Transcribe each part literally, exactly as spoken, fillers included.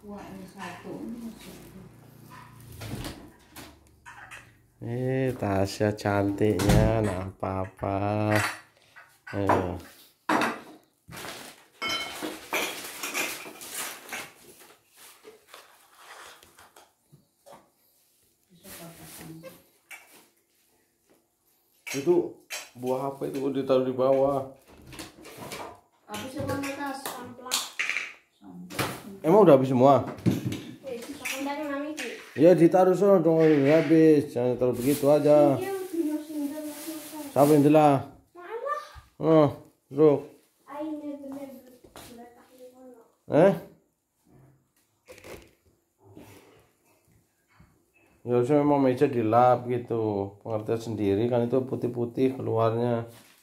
Eh, Tasya cantiknya, nah papa. Eh. Itu buah apa itu ditaruh di bawah? Habis semua tas samplah. Emang udah habis semua? Ya ditaruh sana dong, habis. Jangan taruh begitu aja. Sampai itulah. Oh, bro. Eh? Ya usah memang meja dilap gitu. Pengertian sendiri kan itu putih-putih keluarnya.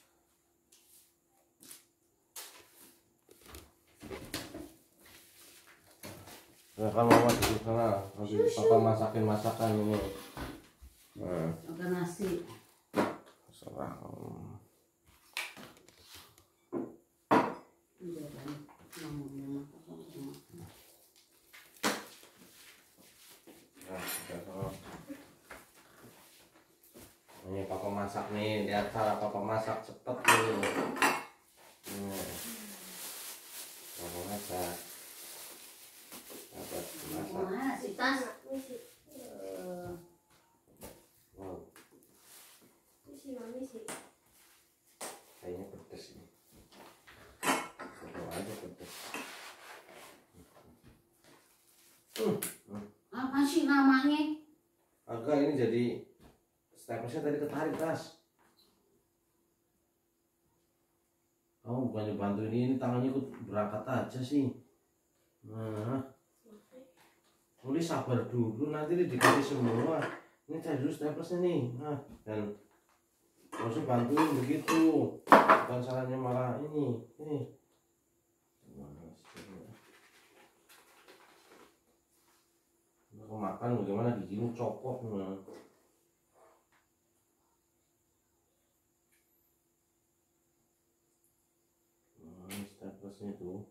Ya kan mama di sana, nanti papa masakin masakan ini. Nah, makan nasi. serah. Ini papa masak nih, lihat cara papa masak cepet dulu. Hmm. Papa masak. Mana si tas? Wow. Kayaknya pedes ini. Coba aja pedes. Hmm. Apa sih namanya? Agak ini jadi stepnya tadi ketarik tas. Oh bukannya bantu ini, ini tangannya ikut berangkat aja sih. Nah. Boleh sabar dulu, nanti ini dikasih semua. Ini cari dulu staplesnya nih. Nah, dan harus bantuin begitu. Bukan salahnya malah ini. Ini. Kalau makan bagaimana gigimu copot. Nah. Nah, staplesnya tuh.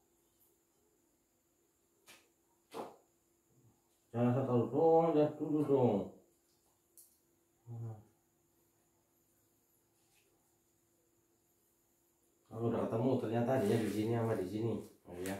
Jangan asal tahu dong, lihat dulu dong. Kalau udah ketemu ternyata dia di sini sama di sini. Oh ya.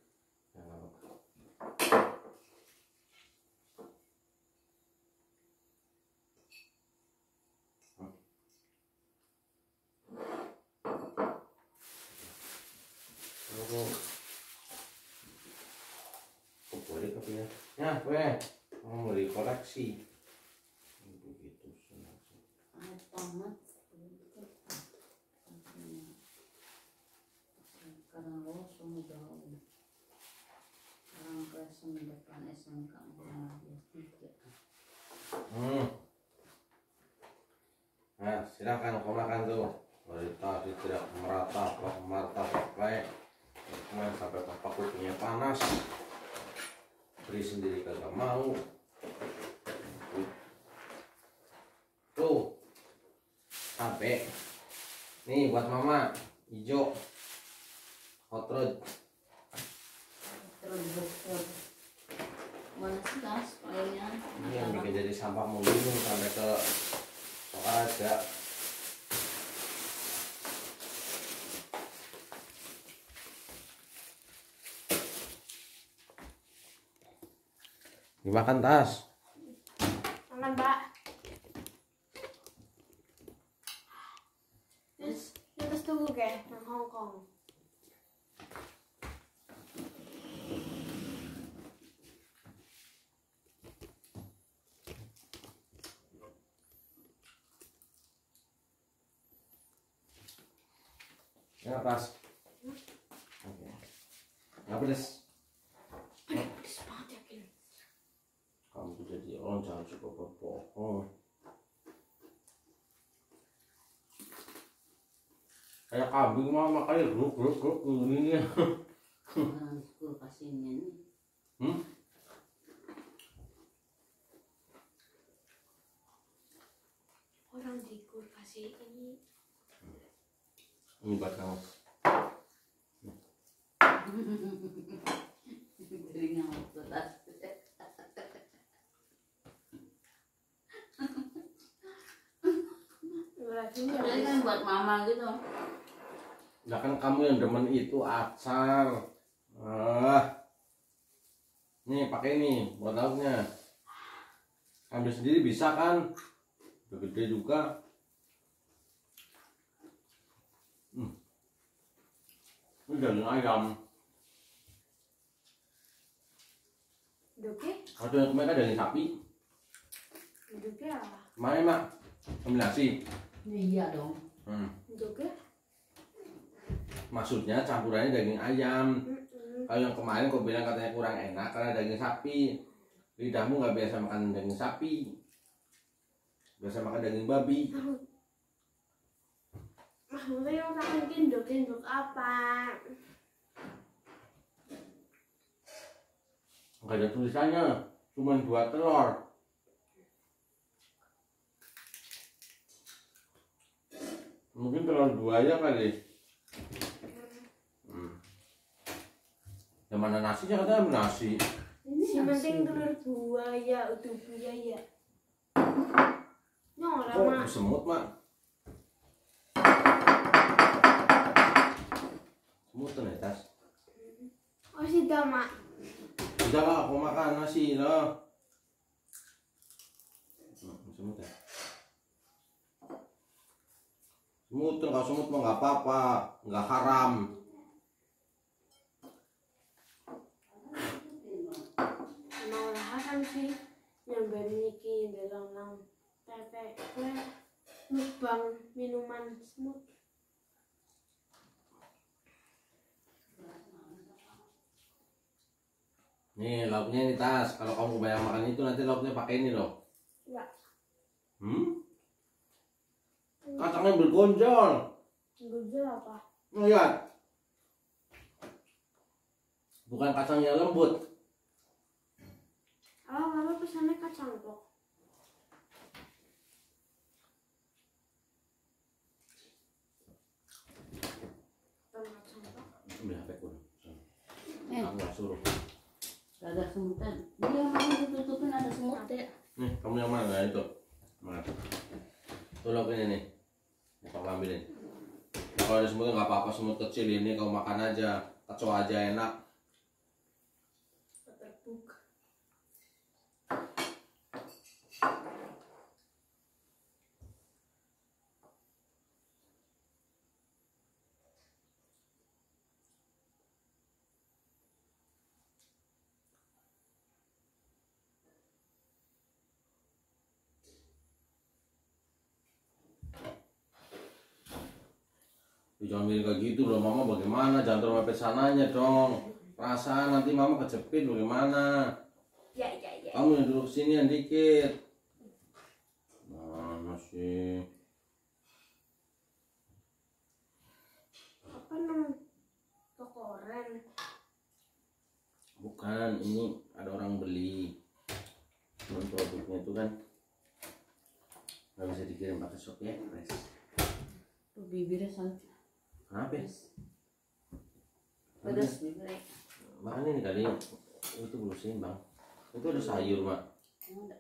Oh, boleh kopinya. Ya, gue mau beli koleksi. Begitu senang. Tomat. Karena lo semua jauh. Orang kelas depan S M K tiga. Hmm. Nah, silakan kau makan tuh. Dari tadi tidak merata, merata pakai. Kemarin sampai papa kupingnya panas. Beri sendiri kagak mau. Tuh. Sampai. Nih buat mama, hijau. Hot rod. Terus dokter. Mana sih tas kayaknya? Ini yang bikin jadi sampah mulu sampai ke Toraja. Dimakan tas. Makan mbak. Terus terus tunggu ke nang Hong Kong. Ya pas. Oke. Nggak pedes. Pedes banget yakin. Kamu jadi orang jangan suka berbohong. Kayak kambing mah makanya grup grup grup ini ya. Orang school kasihnya nih. Hmm? Orang di kasih ini. Ini buat kamu. Teringat. dagingnya. Jadi kan buat mama gitu. Nah kan kamu yang demen itu acar. Ah. Nih pakai nih buat lauknya. Ambil sendiri bisa kan? Udah gede juga. Hmm. Ini daging ayam. Doke? Ada yang kemarin daging sapi. Doke apa? Mana mak? Kombinasi. Iya dong. Hmm. Doke? Maksudnya campurannya daging ayam. Mm-mm. Kalau yang kemarin kau bilang katanya kurang enak karena daging sapi. Lidahmu nggak biasa makan daging sapi. Biasa makan daging babi. Maksudnya yang kangen kindok-kindok apa? Nggak ada tulisannya, cuma dua telur. Mungkin telur dua aja kali. Hmm. Yang mana nasinya katanya nasi. Si penting telur buaya, utuh buaya. Nyora Oh, mak. semut mak. Semut tuh netas. Oh sudah mak. Udah lah, aku makan nasi lah. Hmm, semut ya. Semut tuh, kalau semut mah nggak apa-apa, nggak haram. Malah kan sih yang niki dalam nang tete kue lubang minuman semut. Nih lauknya ini tas. Kalau kamu kebanyakan makan itu nanti lauknya pakai ini loh. Ya. Hmm? Kacangnya bergonjol. Gejol apa? Lihat. Bukan kacangnya lembut. Oh, mama pesannya kacang kok. Kacang kok. Ambil H P ku. Eh, Aku nggak suruh. gak ada semutan. Dia mau ditutupin ada semut ya. Nih, kamu yang mana? Nah, itu. Mana? Tuh lauk ini nih. Nih, kamu ambilin. Nah, kalau ada semutnya nggak apa-apa, semut kecil ini kau makan aja. Kecoa aja enak. Terbuka. Ya, jangan milih kayak gitu loh, mama bagaimana? Jangan terlalu mepet sananya dong. Perasaan nanti mama kejepit bagaimana? Ya, ya, ya. Kamu yang duduk sini yang dikit. Mana sih? Apa nang toko oren? Bukan, ini ada orang beli. Cuman produknya itu kan nggak bisa dikirim pakai Shopee Express. Tuh bibirnya sangat Kenapa? pedas bibirnya. Makan ini kali itu berusin bang. Itu ada sayur mak. Emang ada.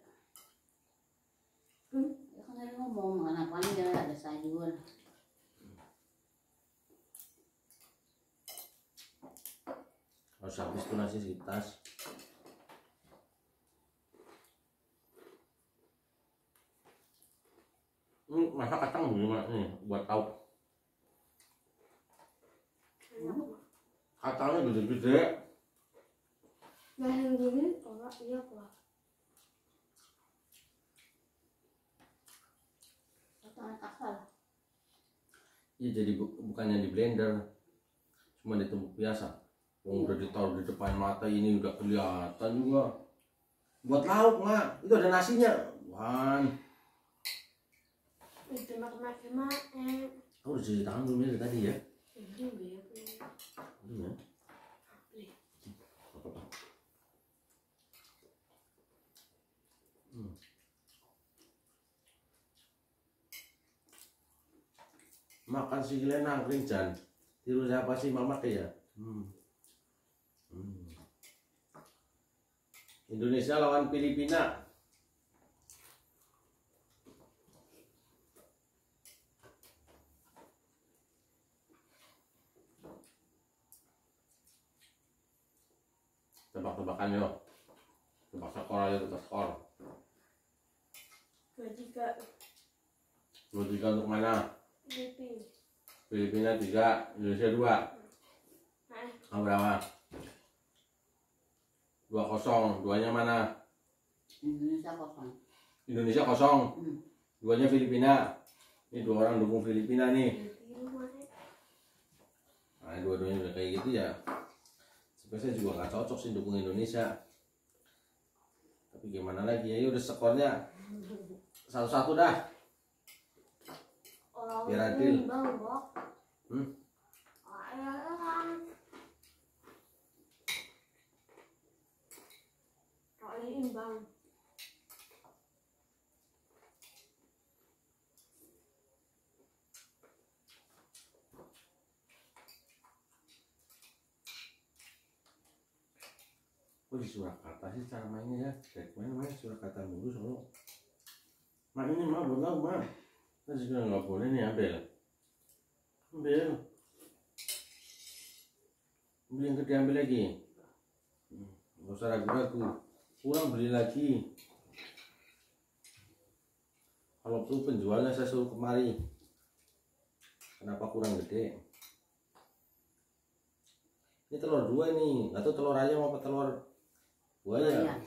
Hmm? Ya kan tadi ngomong makan apaan dia ada sayur. Harus habis tuh nasi di tas. Ini masak kacang gimana nih buat tahu? Kacangnya gede-gede. Nah yang gini, oh iya kok. Potongan akal. Iya jadi bu bukannya di blender, cuma ditumbuk biasa. Oh, udah ditaruh di depan mata ini udah kelihatan juga. Buat lauk mak, itu ada nasinya. Wan, Itu mak-mak mak eh. aku udah cuci tangan belum dari tadi ya? Ini biar Belum ya? Apa-apa. Hmm. Makan si Glenn nangkring Jan. Tiru siapa sih mama ya? Hmm. Hmm. Indonesia lawan Filipina. Tebak-tebakan yuk. Tebak skor aja, tebak skor. Dua tiga. Dua tiga untuk mana? Filipina. Filipina tiga, Indonesia dua. Nah, Kamu berapa? Dua kosong. Duanya mana? Indonesia kosong. Indonesia kosong. Hmm. Duanya Filipina. Ini dua orang dukung Filipina nih. Nah, dua-duanya udah kayak gitu ya. Sebenarnya saya juga nggak cocok sih dukung Indonesia. Tapi gimana lagi ya? Udah skornya satu-satu dah. orang Biar adil. imbang, Bok. Hmm? Orang orang imbang. Kok di Surakarta sih cara mainnya ya? Kayak main main Surakarta mulu solo. Mak ini mah buat tahu mah. Kita juga nggak boleh nih ambil. Ambil. Beli yang gede ambil lagi. Hmm, nggak usah ragu-ragu. Kurang beli lagi. Kalau tuh penjualnya saya suruh kemari. Kenapa kurang gede? Ini telur dua nih. Nggak tahu telur ayam apa telur buaya. Iya.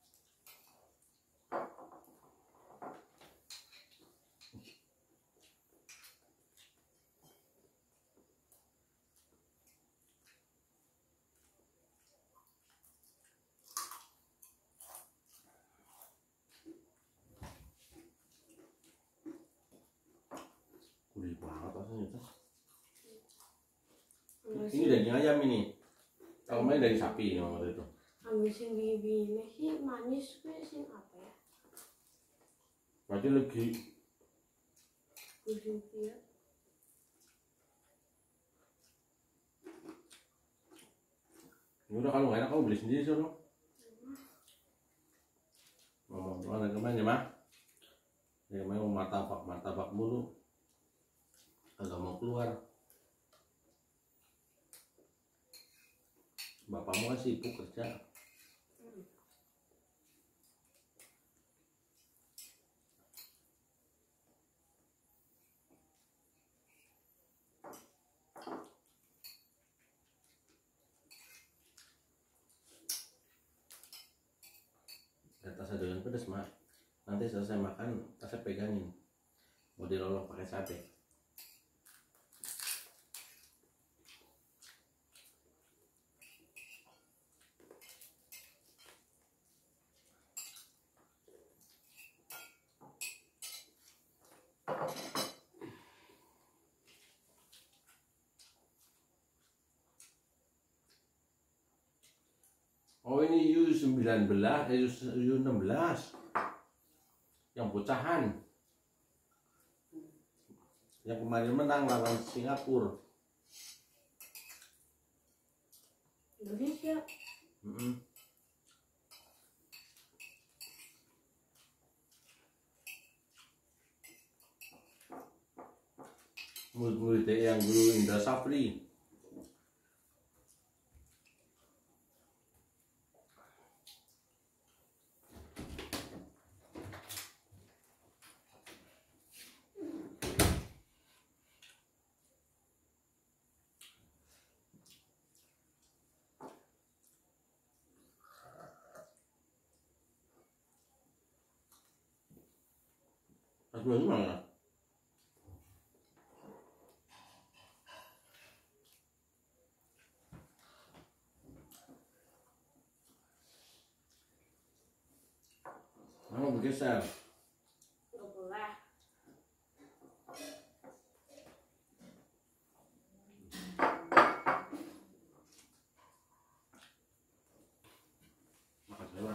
Gurih banget rasanya itu. Ambil Ini daging ayam ini. Kalau main daging sapi ini waktu itu. ambil sing bibine sih manis kuwi sing apa ya? Berarti lagi Kucing dia. ini udah kalau nggak enak kamu beli sendiri sono. Ngomong mana kemana ya mah? Ya main mau martabak martabak mulu. Agak mau keluar. Bapakmu kan sibuk kerja. Kata saya doyan pedas mak. Nanti selesai makan, saya pegangin. Mau dilolok pakai sate. Oh ini U sembilan belas, eh, U enam belas yang bocahan yang kemarin menang lawan Singapura. Indonesia. Mm-mm. Murid-murid yang dulu Indra Safri. Mas Bro gimana? Mana bergeser? Nggak boleh. Makan jelas.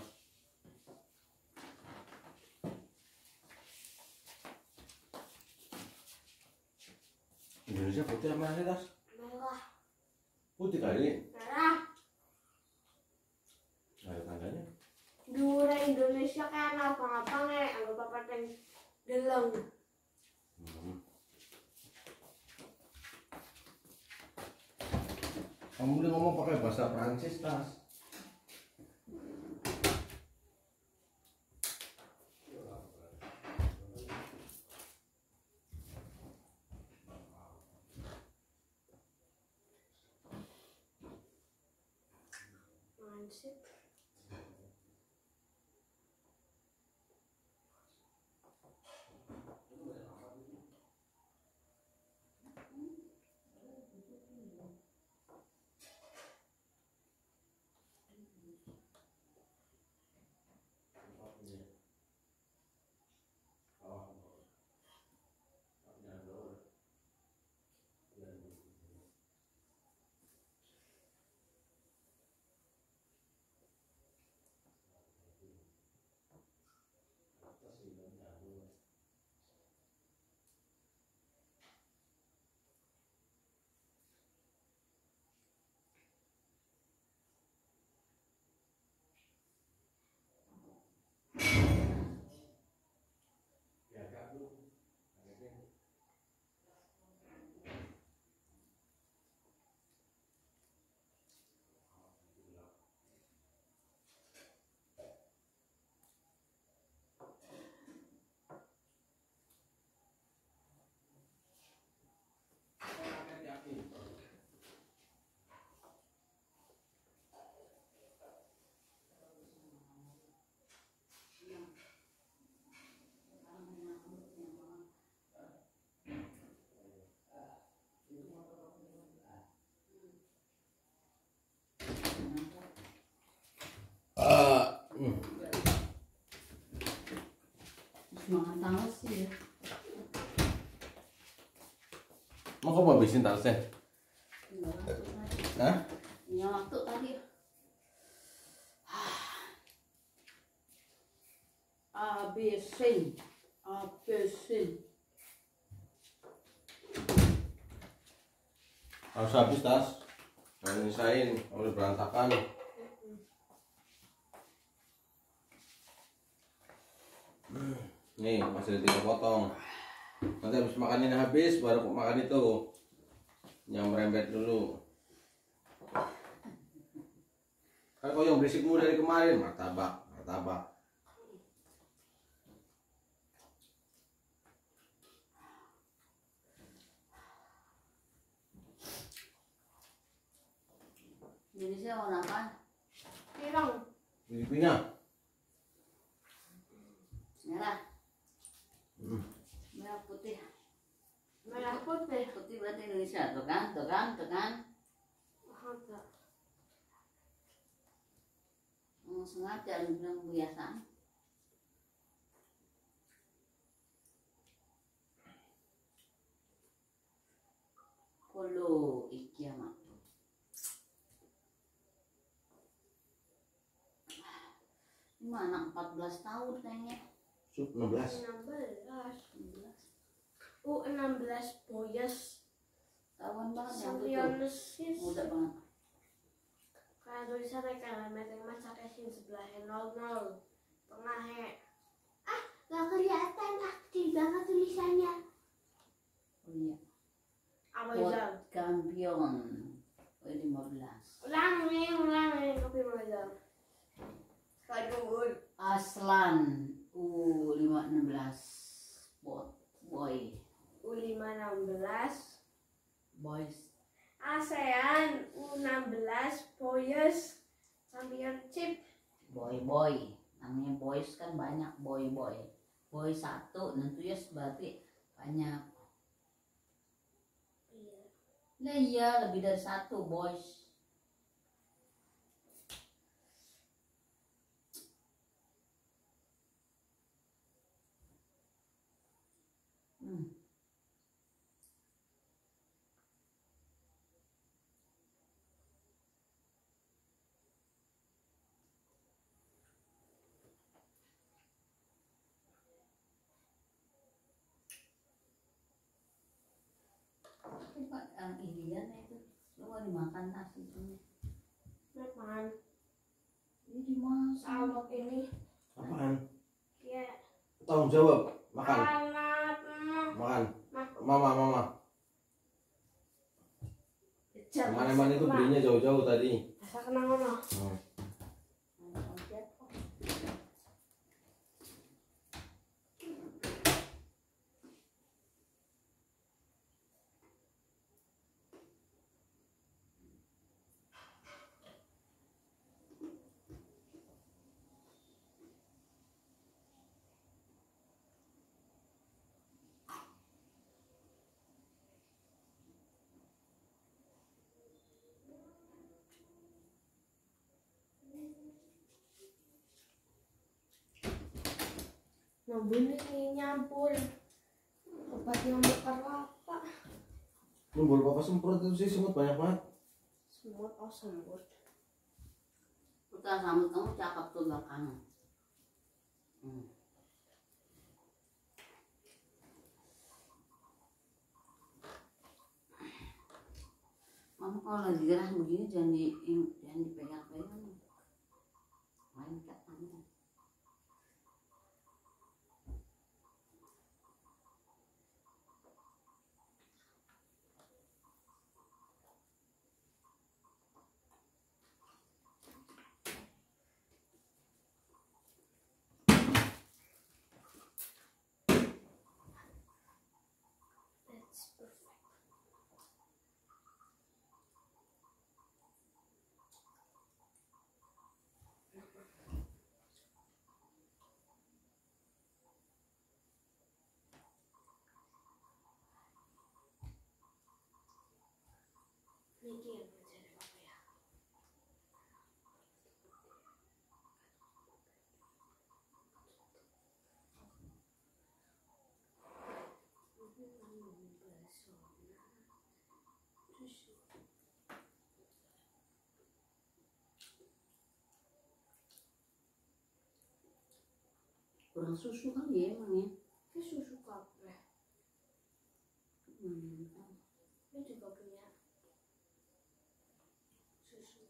Indonesia putih apa sih tas? Merah. Putih kali. Merah. Nggak ada tandanya. Dura Indonesia kan apa-apa nih, anggap apa yang deleng. Hmm. Kamu boleh ngomong pakai bahasa Prancis tas. sip. Ah, hmm. Semangat tahu sih ya. Mau kamu habisin tasnya? Tinggal waktu tadi. Hah? Tinggal waktu tadi. Habisin. Habisin. Harus habis tas. Jangan nyisain, udah berantakan. Nih, masih ada tiga potong. Nanti habis makan ini habis, baru makan itu. Yang merembet dulu. Kan kau yang berisikmu dari kemarin, martabak, martabak. Jadi saya mau makan. Pirang. Pipinya. Merah. Hmm. Merah putih. Merah putih. Putih berarti Indonesia. Tuh kan, tuh kan, tuh kan. Ada. Hmm, sengaja lu bilang kebiasaan. Kolo ikiama. Ini mah anak empat belas tahun kayaknya. Sup enam belas. enam belas. enam belas. Oh, enam belas boyas. Tahun banget yang tuh. Sampionisis. Muda banget. Kayak tulisannya kayak matematik pakai sin sebelahnya nol nol. Tengahnya. Ah, gak kelihatan kecil banget tulisannya. Oh iya. Apa Pot itu? Kampion. Oh lima belas. Ulangi, ulangi. Kopi mau itu. Aduh. Aslan U lima enam belas. Bot boy. U lima enam belas. Boys. ASEAN U enam belas Boys Championship. Boy boy. Namanya boys kan banyak boy boy. Boy satu nanti ya berarti banyak. Iya. Nah iya lebih dari satu boys. Hmm. Itu Pak, yang Indian itu lu mau dimakan nasi itu. Makan Ini dimasak. salmon ini. Apaan? Ya. Tanggung jawab. Makan. Anak. Makan. Makan. Mama, mama. Teman-teman itu belinya jauh-jauh tadi. Asa kena ngono. Hmm. Nambun ini nyampur obat nyamuk kelapa. Numbul papa semprot itu sih semut banyak banget. Semut oh semut. Udah rambut kamu cakep tuh belakang. Hmm. Mama kalau lagi gerah begini jangan di jangan dipegang-pegang. Main tak kamu. That's perfect. Niki yang mencari apa ya? Kurang susu kali ya emang ya. Ini susu kafe. Hmm. Ini juga punya susu.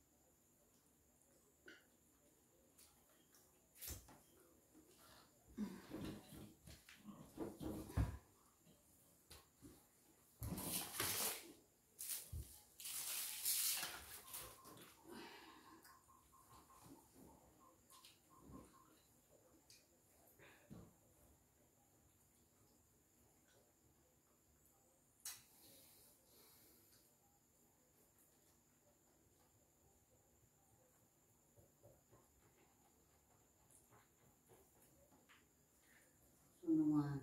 Sunuan.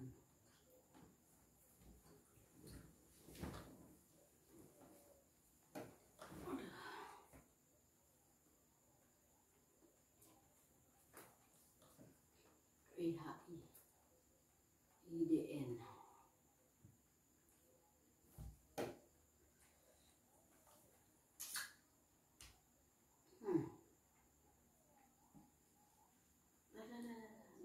I H I I D N. Hmm. Dah, dah, dah, dah.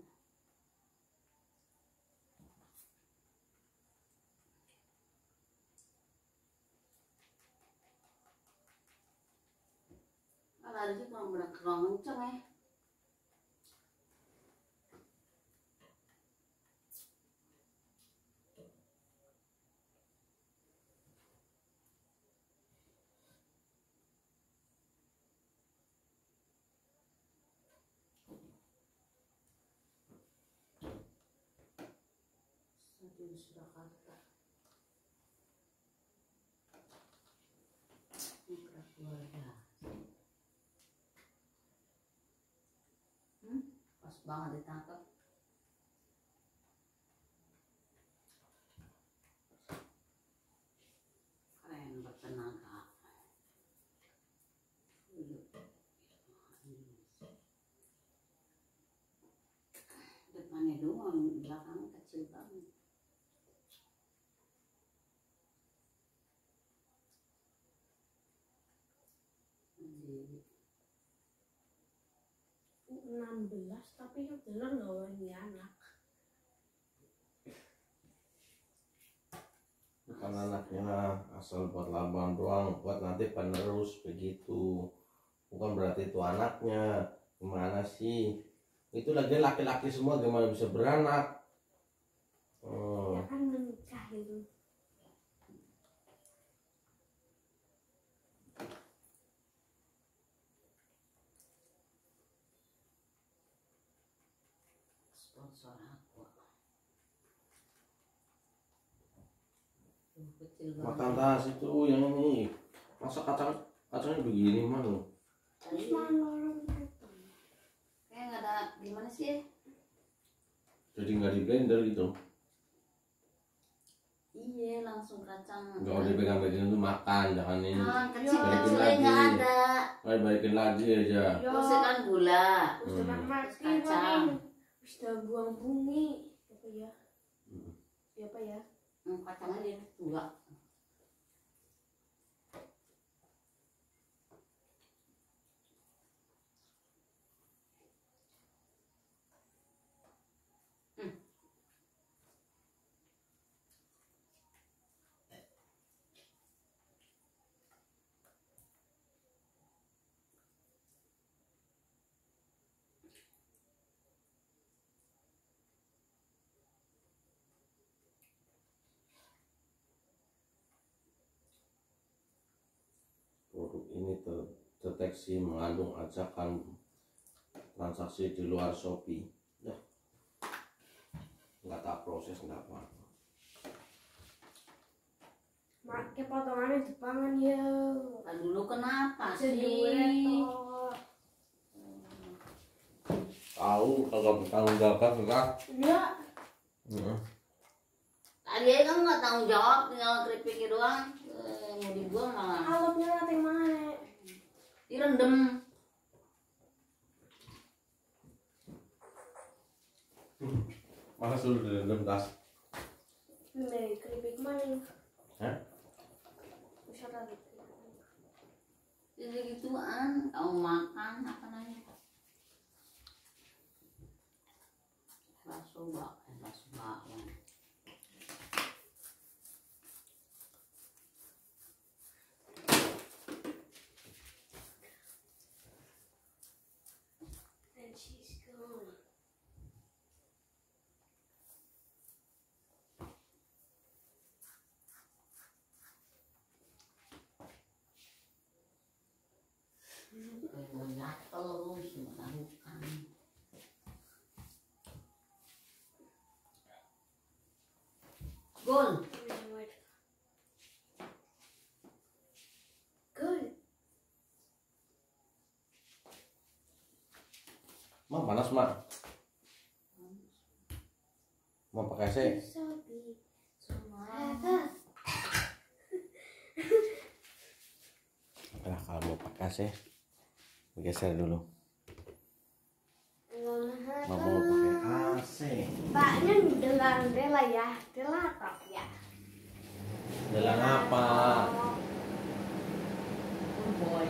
Kalau ada sih kalau berak kerong kenceng ya. Stadion Surakarta. Mitra keluarga. Hmm? Pas banget ditangkap. Keren bertenaga. Depannya doang, belakangnya kecil banget. Jadi, enam belas tapi yang bener nggak ini anak. Bukan anaknya asal buat lambang doang, buat nanti penerus begitu. Bukan berarti itu anaknya. Gimana sih? Itu lagi laki-laki semua gimana bisa beranak? Hmm. Ya kan menikah itu. sponsor aku. Tuh, kecil banget. Makan tas itu yang ini. Masa kacang kacangnya begini mah lo. Terus mana orang itu? Kayak nggak ada gimana sih? Jadi nggak di blender gitu. Iya, langsung kacang. Kalau dipegang-pegang itu makan, jangan ini. Ah, Balikin kecil-kecilnya lagi. nggak ada. Ayo balikin lagi aja. Terus kan gula. Terus dengan Hmm. mati Kacang. paling. Sudah buang bumi. Apa ya? Hmm. Ya apa ya? Hmm, kacang aja enggak. Produk ini terdeteksi mengandung ajakan transaksi di luar Shopee. Ya, nggak tak proses nggak apa-apa. Mak, ke potongannya Jepangan ya. Nah, dulu kenapa sih? Sedulur Tahu kalau bertanggung jawab enggak? enggak. Heeh. Tadi aja kamu nggak tanggung jawab, tinggal keripiknya doang. Eh, mau dibuang malah Alapnya lihat yang mana? direndam. Masa suruh direndam tas? Nih, keripik mana? Hah? Bisa tadi. Jadi gituan, kamu makan apa nanya? Bakso bak, bakso bakwan. And she's gone. Kayak gatel terus melakukan. Gol. Good. Mak panas mak. Mau pakai C? Sabi. Semangat. Nah, kalau mau pakai C, geser dulu. Mau mau pakai A C. Paknya dengan Dela ya, Dela top ya. Jalan apa? Good boy.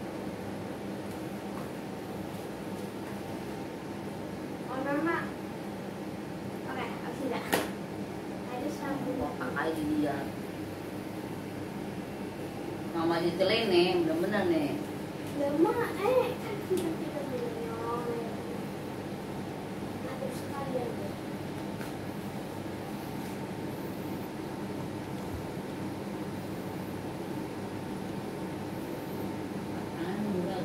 Oh nama. Oke, aku sudah. Ada sambung. Botak aja dia. Mama ditelin nih, bener-bener nih. Lama eh kan kita tidak minum. Ada sekalian. Makanan juga.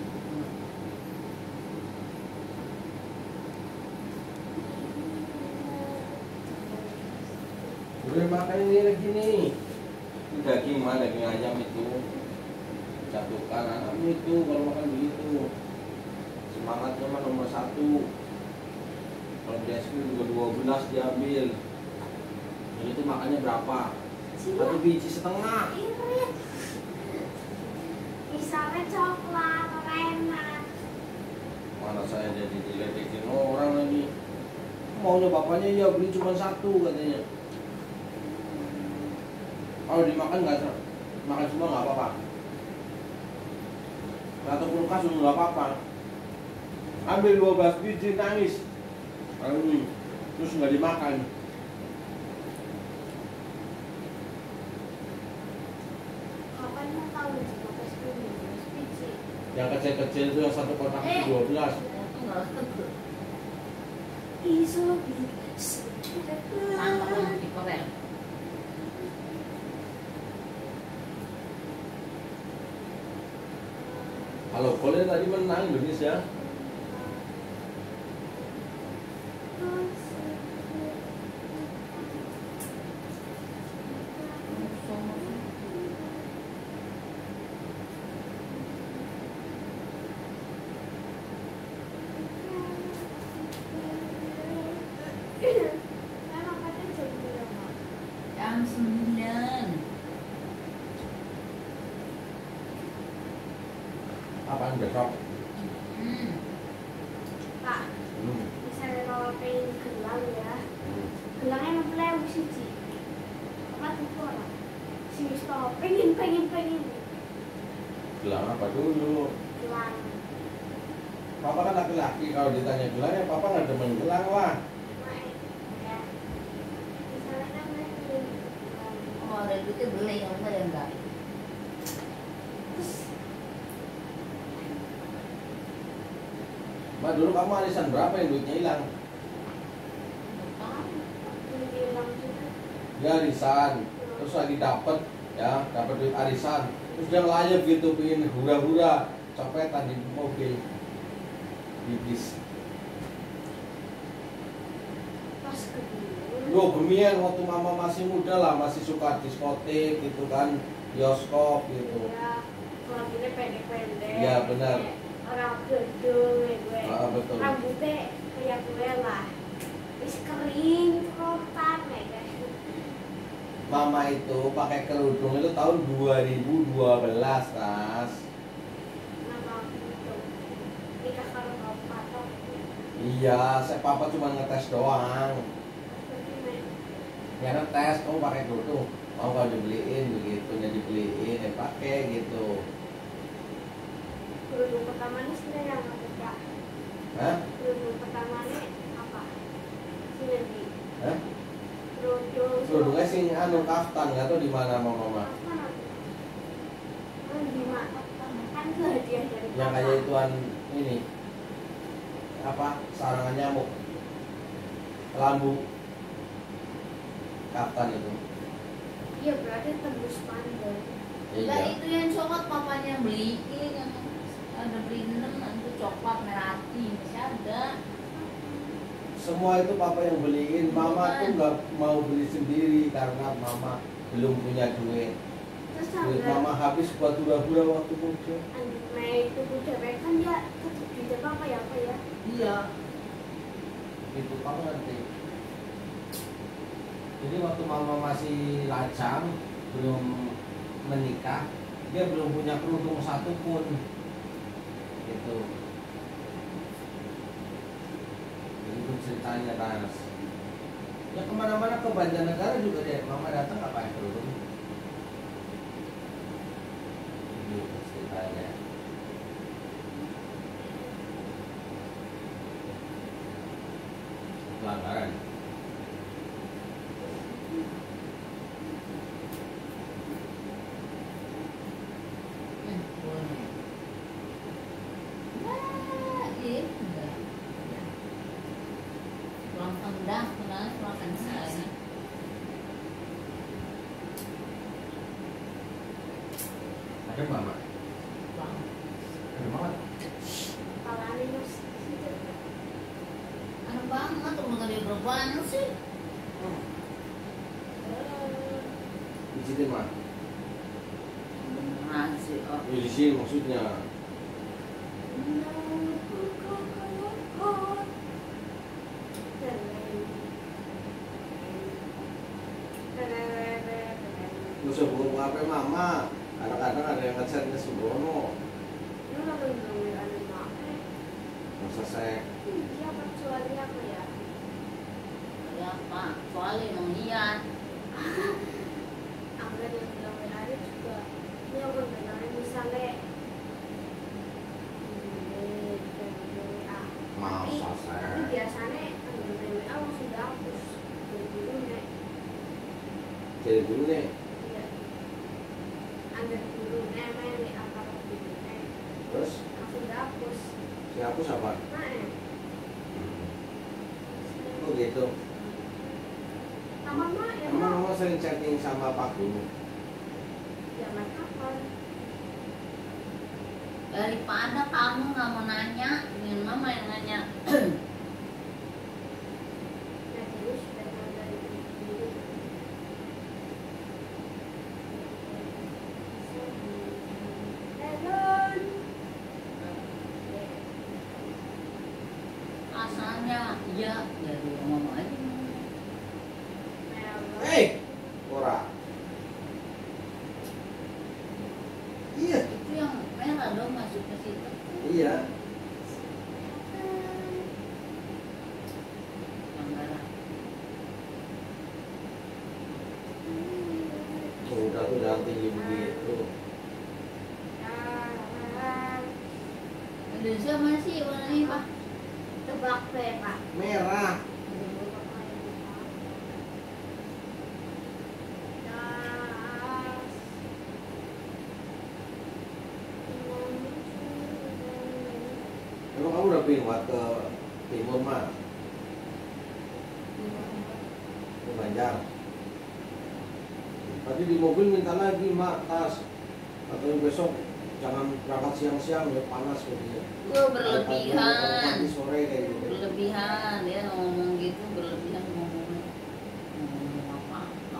Udah makan ini lagi nih. Ini daging mah, daging ayam itu. Jatuhkan anakmu itu kalau makan begitu. Semangatnya mah nomor satu. Kalau di es krim juga dua belas diambil. Yang itu makannya berapa? Satu biji setengah. Irit. Misalnya coklat, enak. Mana saya jadi diledekin orang lagi. Maunya bapaknya ya beli cuma satu katanya. Kalau dimakan nggak ser- makan semua nggak apa-apa. Atau kulkas juga nggak apa-apa. Ambil dua belas biji nangis. Lalu terus nggak dimakan. Kapan mau tahu juga pas beli biji? Yang kecil-kecil itu yang satu kotak Eh. dua belas. Itu nggak seger. Iso Mantap banget di Korea. Kalau Korea tadi menang Indonesia. Jam sembilan. Apaan besok? Hmm. Pak, Hmm. misalnya kalau pengen stop. Pengen, pengen, pengen. Gelang apa dulu? Gelang. Papa kan laki-laki, kalau ditanya gelang ya papa nggak demen gelang lah. Main. Ya. Misalnya kan main gelang. Oh, ada duitnya beli, yang enggak ya enggak. Terus Mbak dulu kamu arisan berapa yang duitnya hilang? beli gelang juga. Dia arisan, terus lagi dapet ya, dapet duit arisan, terus dia ngelayap gitu, pingin hura-hura, copetan di mobil, di bis. Pas kedua. Loh bemian waktu mama masih muda lah, masih suka diskotik gitu kan, bioskop gitu. Ya, kalau gini pendek-pendek. Iya, benar. Orang gedung, gue. Ah, betul. Rambutnya kayak gue lah. Wis kering, kotak, ya guys. Mama itu pakai kerudung itu tahun dua ribu dua belas, Ras. Nama gitu. Nikah kalau kau patok. Iya, saya papa cuma ngetes doang. Ya ngetes, kamu pakai kerudung, mau kalau dibeliin begitu, ya dibeliin, ya pakai gitu. Kerudung pertamanya sebenarnya yang apa kak? Hah? Kerudung pertamanya apa? Sinergi. Hah? Kerudung. Kerudungnya sih anu kaftan, nggak tahu di mana sama mama. Apa nanti? Oh, di mana? Kan itu hadiah dari Yang papa. kayak ituan ini apa? Sarangan nyamuk, lambu, kaftan itu. Iya berarti tembus pandang. Lah Iya. itu yang coklat papanya beliin, yang ada beliin itu coklat merah hati masih ada. Semua itu papa yang beliin. Mama tuh nggak mau beli sendiri karena mama belum punya duit. Terus Duit ada mama habis buat hura-hura waktu muda. Andi Mei itu udah kan ya tetap di Jepang apa ya apa ya? Iya. Itu kamu nanti. Jadi waktu mama masih lajang, belum menikah, dia belum punya kerudung satu pun. Gitu. Itu ceritanya Ras. Ya kemana-mana ke Banjarnegara juga deh, mama datang nggak pakai kerudung. Gitu ceritanya. Pelanggaran. Nah, itu enggak. Tulang tendang, tulang tulang tendang ini. Ada mama. Tulang. Ada mama. Kepala minus. Aneh banget, udah gede berapaan sih? Di sini mah. Beneran sih, oh. Di sini maksudnya. Lu sebelum ngapain mama? Kadang-kadang ada yang ngechat ke Subrono. Masa saya Ya pak, soalnya emang lihat. masa saya. Biasanya langsung dihapus dari dulunya. Jadi dulu nih. Iya. Ada dulunya, main di antara dulunya. Terus Langsung dihapus. si hapus apa? Main. Oh gitu. Sama mak ya Emang mak. mama sering chatting sama Pak Guru? Zaman kapan? Daripada kamu nggak mau nanya, ingin mama yang nanya. Nah terus dengan dari dulu. Elon. Asalnya iya, ya dia mama aja. Elon. Hei, Ora. Iya. Itu yang merah dong masuk ke situ. Iya. Yang merah. Oh, udah tuh udah tinggi begitu. Indonesia masih warnanya Pak. Tebak deh Pak. Merah. Emang kamu udah pengen buat ke timur mah? Ke Banjar. Tadi di mobil minta lagi mak tas. Katanya besok jangan berangkat siang-siang ya panas katanya. Oh, berlebihan. Pagi sore kayak gitu. Berlebihan dia ngomong gitu, berlebihan ngomongnya. Ngomong apa?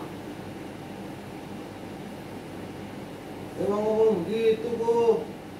Emang ngomong begitu kok.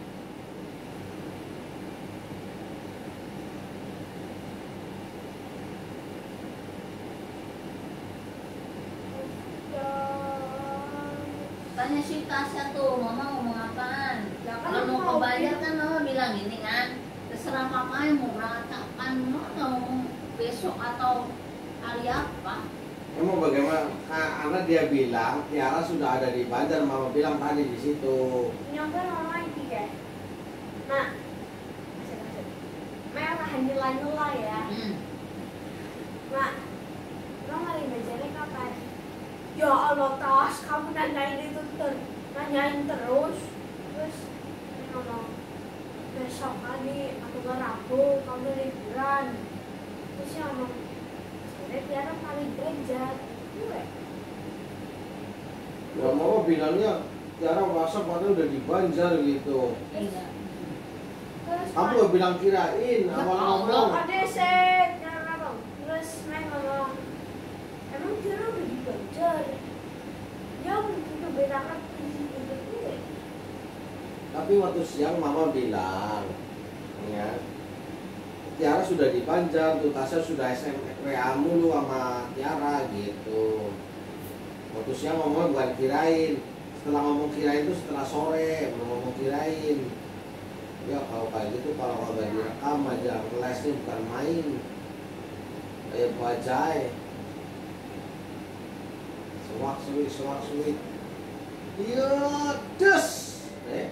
Tanya si Tasya tuh, mama ngomong apaan? Ya kan Kalau mau ke mau Banjar kan mama bilang ini kan, terserah papa yang mau berangkat kapan, mama nggak ngomong besok atau hari apa. Emang bagaimana? Karena dia bilang Tiara sudah ada di Banjar, mama bilang tadi di situ. Nyampe orang lagi ya. Nah, masih masih. Merah nyela-nyela ya. Hmm. Mak, lo ngari Banjarnya kapan? Ya Allah Tas, kamu nanyain itu ter, nanyain terus, terus dia ngomong besok kali atau nggak Rabu kamu liburan, terus dia ngomong sebenarnya Tiara paling Banjar, gue. Ya mama bilangnya Tiara WhatsApp padahal udah di Banjar gitu. Iya. Terus Kamu gak bilang kirain Ya awal Allah. ngomong. ada sih, jangan abang. Terus Mei ngomong, emang Tiara udah di Banjar? Ya udah berangkat di situ gue. Tapi waktu siang mama bilang, ya Tiara sudah di Banjar, tuh Tasya sudah S M S W A mulu sama Tiara gitu. Waktu siang ngomongnya bukan kirain. Setelah ngomong kirain itu setelah sore, belum ngomong kirain. Ya kalau kayak gitu kalau kagak direkam aja, lesnya bukan main. Kayak bajai. Suwak suwik, suwak suwik. Iya, des. Eh,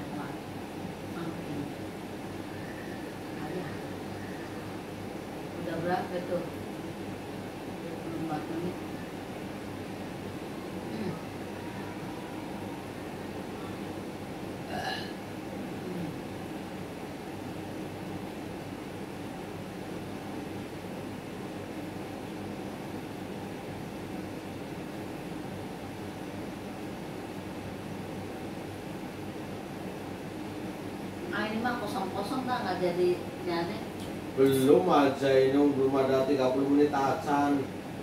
Udah berapa tuh? dua puluh empat menit. Hmm. Ah ini mah kosong-kosong tak nggak jadi nyane. belum aja ini belum ada tiga puluh menit acan.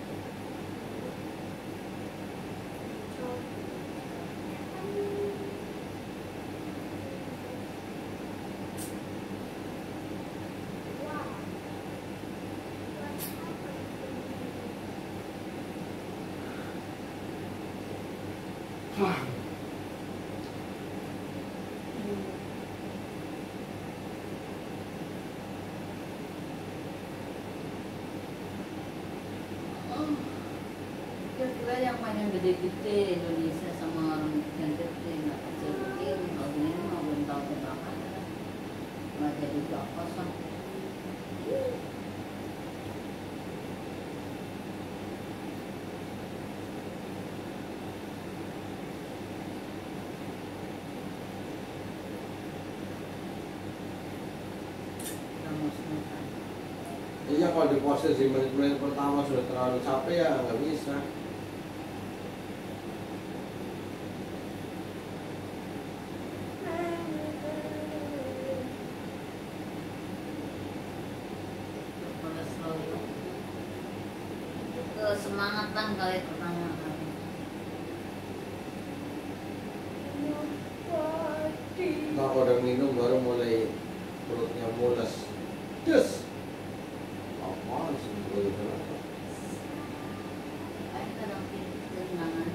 Wah. Kira-kira yang paling gede-gede Indonesia sama orang yang gede nggak kecil begini. Kalau ini mah belum tahu berapa. Nggak jadi dua kosong. Ramus-ramusan. Iya kalau di posisi menit-menit pertama sudah terlalu capek ya nggak bisa. Kesemangatan kali pertama kali. Nah kalau udah minum baru mulai perutnya mules. Des. Apaan sih gue kenapa? Kayak kadang ketenangan.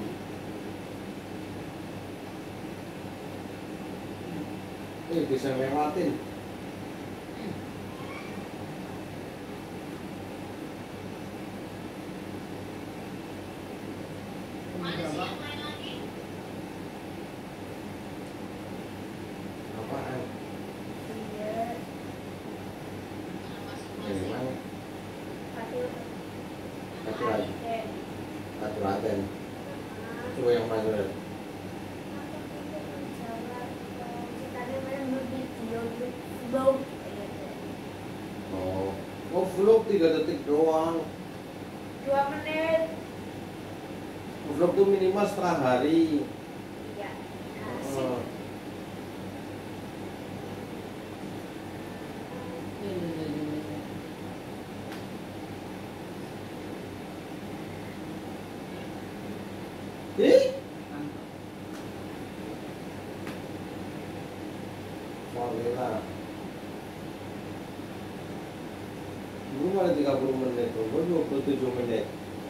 Eh bisa lewatin. atur aja, Aden. atur aja. Coba yang mana? Aku pikir Jawa, ceritanya main video vlog gitu. Oh, oh vlog tiga detik doang. Dua menit. Vlog tuh minimal setengah hari. Iya. Asik. Oh. Eh? Alhamdulillah. Ini malah tiga puluh menit, gue dua puluh tujuh menit.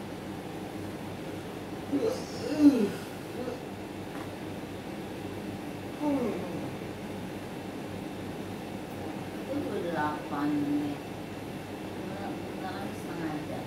Itu delapan menit. Sekarang setengah jam.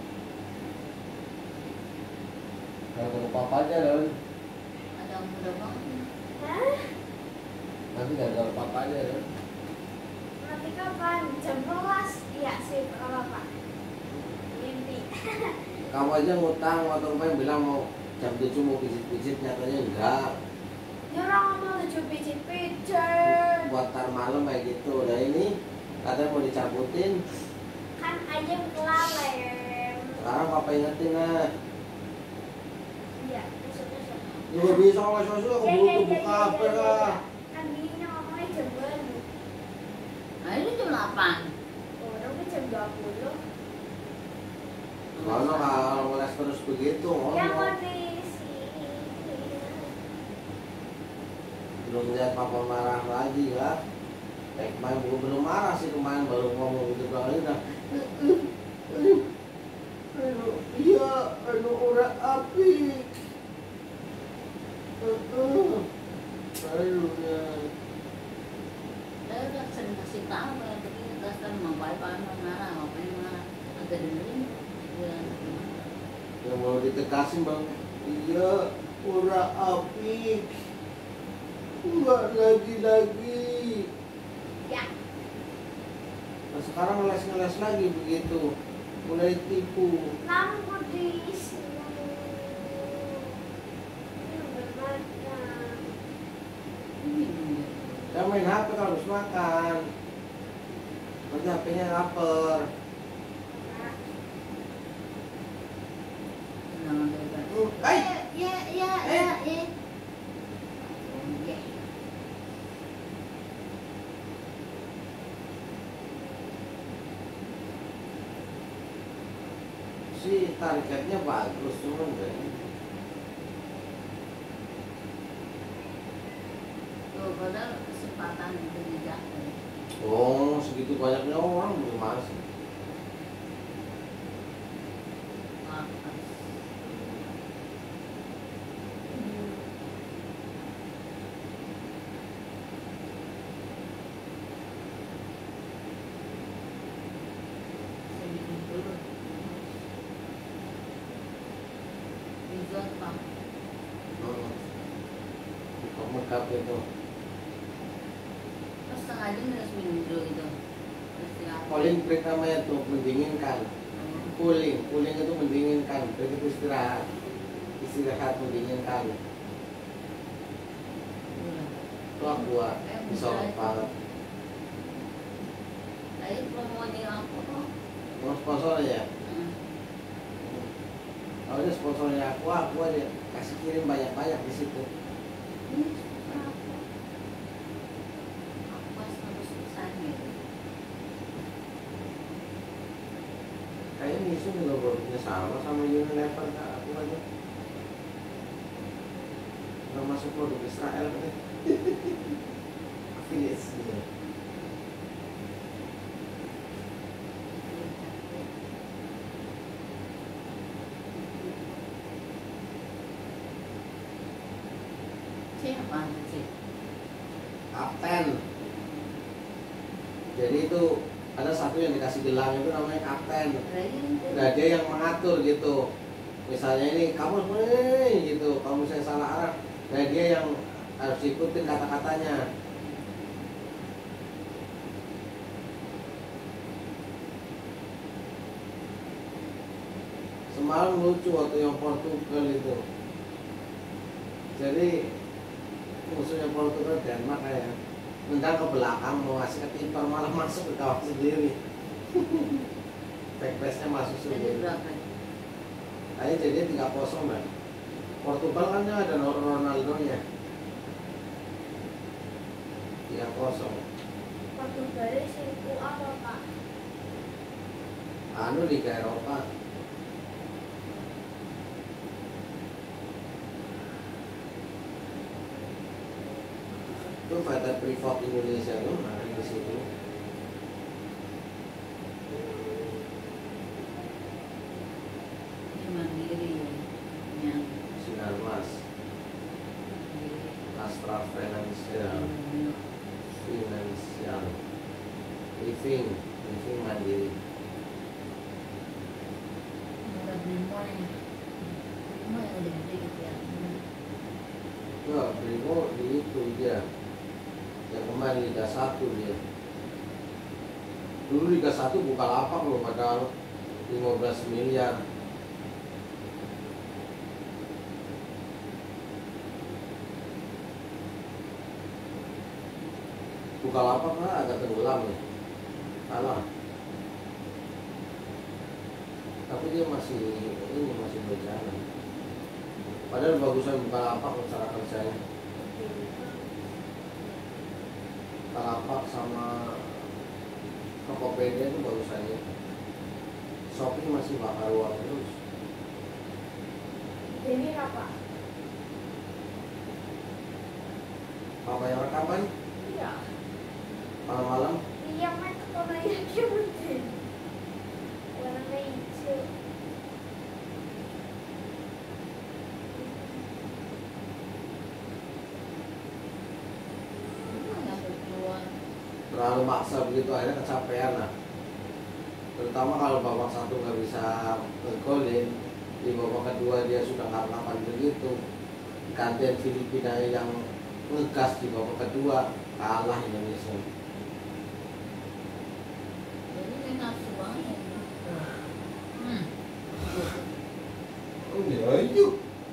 Kalau ketemu papa aja Don. Ada yang muda banget. Hah? Nanti nggak ada papa aja Don. Nanti kapan? Jam sebelas? Iya sih, kalau Pak. Mimpi. Kamu aja ngutang waktu kemarin bilang mau jam tujuh mau pijit-pijit, nyatanya enggak. Ya orang mau tujuh pijit-pijit. Buat tar malam kayak gitu. Nah ini katanya mau dicabutin. Kan ayam kelalem. Sekarang papa ingetin lah. Iya, besok-besok. Lu nggak bisa nggak sosok Ya, keburu ya, tuh ya, buka ya, H P ya, ya, lah. ya. Kan gini ngomongnya jam baru. Nah ini jam delapan. Oh, udah jam dua puluh. Kalau kalau ngeles terus begitu, Ya ngomong. mau di sini. Belum lihat papa marah lagi lah. Eh kemarin gua belum marah sih, kemarin baru ngomong gitu doang aja udah. Aduh, iya, aduh udah api. Aduh, aduh ya. Saya udah sering kasih tahu ya, tapi dasar mau baik-baik mau marah, ngapain marah? Agak dengerin. Ya, Yang mau ditekasin bang, iya, udah api. Enggak lagi-lagi. Ya. Nah sekarang ngeles-ngeles lagi begitu. Mulai tipu. Lampu di sini. Ini bermakan. ini dia. Saya main H P kalau habis makan. Nanti H P-nya lapar. Tenang bebas. Hmm, ay! Ya, ya, Eh. ya, ya. Oke. Si targetnya bagus cuman deh. Tuh, padahal kesempatan itu dijaga. Oh, segitu banyaknya orang belum masuk. Makan. Sedikit dulu. Resort Pak. Hmm. Untuk makeup itu. Terus setengah jam harus minum dulu itu. Istirahat. Cooling break namanya tuh, mendinginkan. Hmm. Cooling, cooling itu mendinginkan. Break itu istirahat. Istirahat mendinginkan. Iya. Itu aku buat bisa banget. Ayo promonya apa kok? Mau sponsor aja. Hmm. Kalau dia sponsornya aku, aku aja kasih kirim banyak-banyak di situ. Ini apa? Apa harus pesannya? Kayaknya Misu juga produknya sama sama Unilever kak, aku aja. Nggak masuk produk Israel katanya. Affiliate-nya. Siapa sih? Kapten. Jadi itu ada satu yang dikasih gelang itu namanya kapten. Nah dia yang mengatur gitu. Misalnya ini kamu nih gitu, kamu saya salah arah. Nah dia yang harus ikutin kata-katanya. Kemarin lucu waktu yang Portugal itu. Jadi musuhnya Portugal Denmark kayak nendang ke belakang mau ngasih ke kiper malah masuk ke kawat sendiri. Back pass-nya masuk Jadi sendiri. berapa? Ayo jadi tiga kosong kan. Portugal kan ada Ronaldo-nya. tiga kosong. Portugal itu apa Pak? Anu Liga Eropa. Itu Pt Freeport Indonesia tuh ada di situ. Ini mandiri yang Sinarmas, Astra Financial, Financial, Living, Living Mandiri. udah Brimo nih. Brimo yang udah gede gitu ya. Enggak, Brimo di itu dia. Yang kemarin Liga satu dia. Dulu Liga satu buka lapak loh padahal lima belas miliar. Bukalapak kan agak tenggelam ya, salah. Tapi dia masih ini masih berjalan. Padahal bagusan Bukalapak cara kerjanya. Bukalapak sama Tokopedia itu bagusannya. Shopee masih bakar uang terus. Jadi apa? Apa yang rekaman? Iya. Malam-malam? Iya, main warnanya gimana? Warna hijau. Yang keluar. Terlalu maksa begitu akhirnya kecapean lah. Terutama kalau babak satu nggak bisa ngegolin, di babak kedua dia sudah ngap-ngapan begitu. Gantian Filipina yang ngegas di babak kedua, kalah Indonesia. Jadi kayak nafsu banget. Hmm. Oh iya, ayo.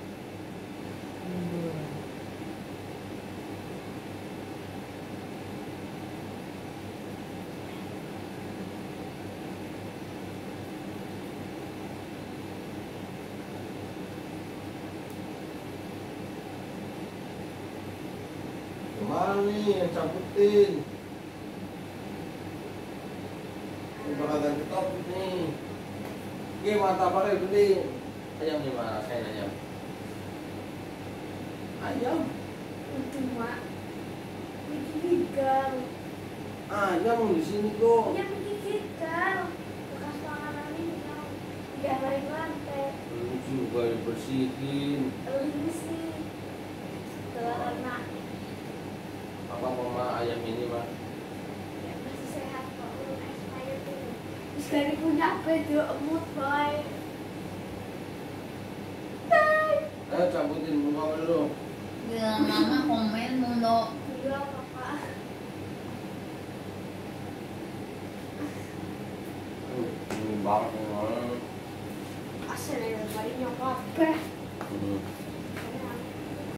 Kemana nih yang camputin? Ini bakal ganti topik nih. Ini mata apa kayak beli? Ayam nih mana? Saya ayam. Ayam. Cuma digigit. Ayam di sini kok. Iya digigit kan. Bekas panganan ini yang diarahin lantai. Lu juga dibersihin. Ini sih karena Apa mama ayam ini mah? ya masih sehat kok. Belum expired ini. Terus dari punya video mood boy. Ayo camputin muka dulu. Bilang mama komen mulu. Iya kakak. Ini banget nih. Asal dari nyokap.